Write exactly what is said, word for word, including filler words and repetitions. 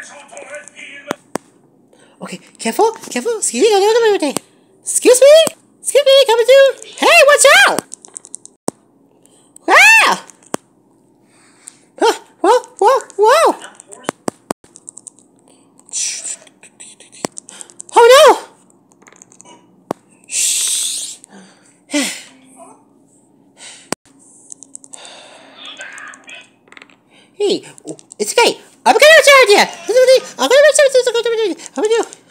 Okay, careful, careful. Excuse me, excuse me, excuse me, coming through. Hey, watch out! Ah! Whoa, whoa, whoa, whoa! Oh no! Shh. Hey, it's okay. I'm gonna return you. I'm gonna return you. I'm gonna do.